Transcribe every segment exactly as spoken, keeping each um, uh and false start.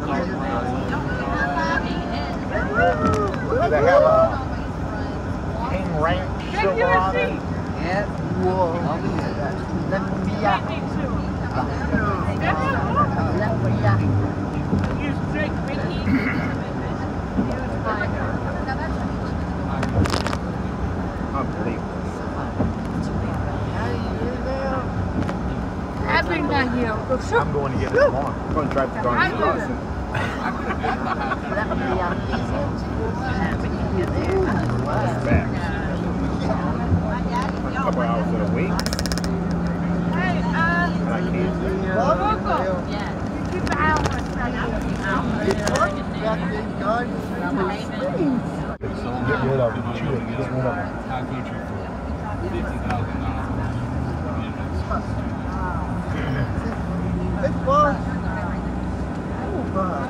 They have a King Rank Silverado. Yeah. Whoa. Let me out. Let me out. You drink Ricky. Unbelievable. I've been down here. I'm going to get it tomorrow. I'm going to drive to Garden Crossing. Let me out. Back. A couple hours in a week. Hey, uh, And I can't. Local. Keep an eye on what's right now. Get rid of them. Chew it. Get rid of them. High country for fifty thousand dollars. Big boss. Oh, boss.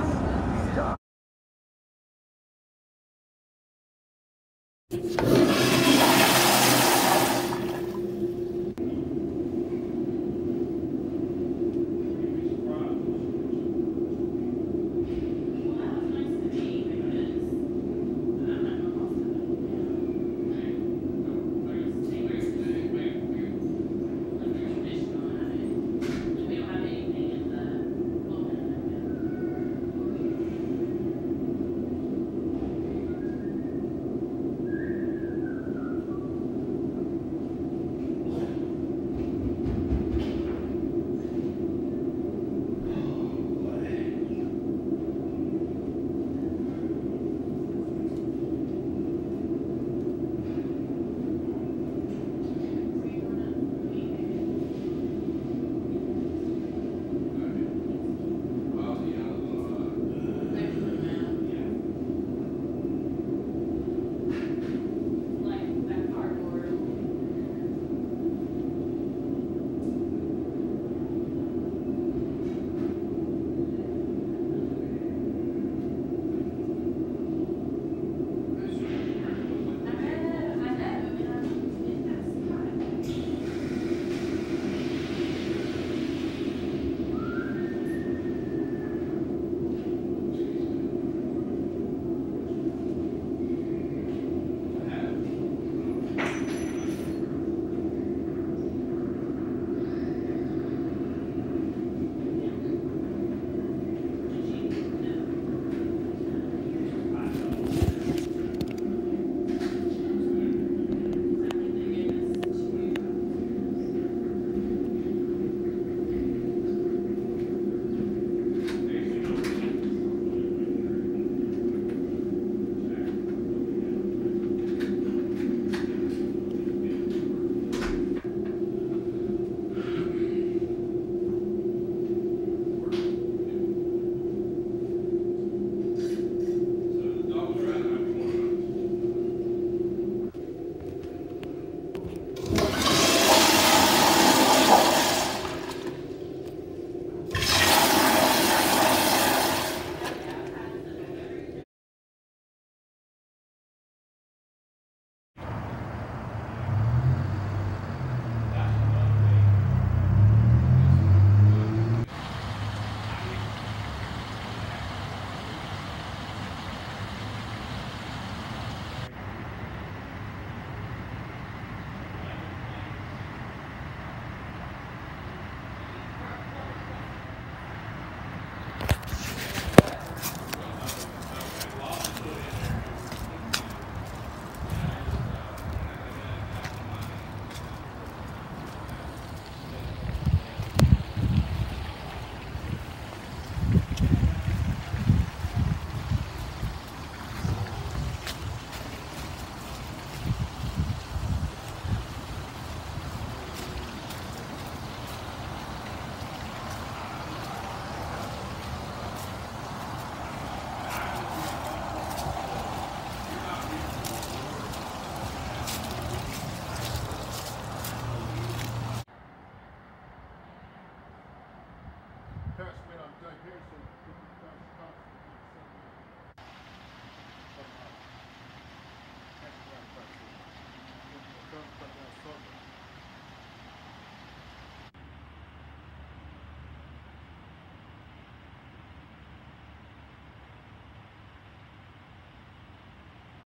Parents went on Doug Harrison.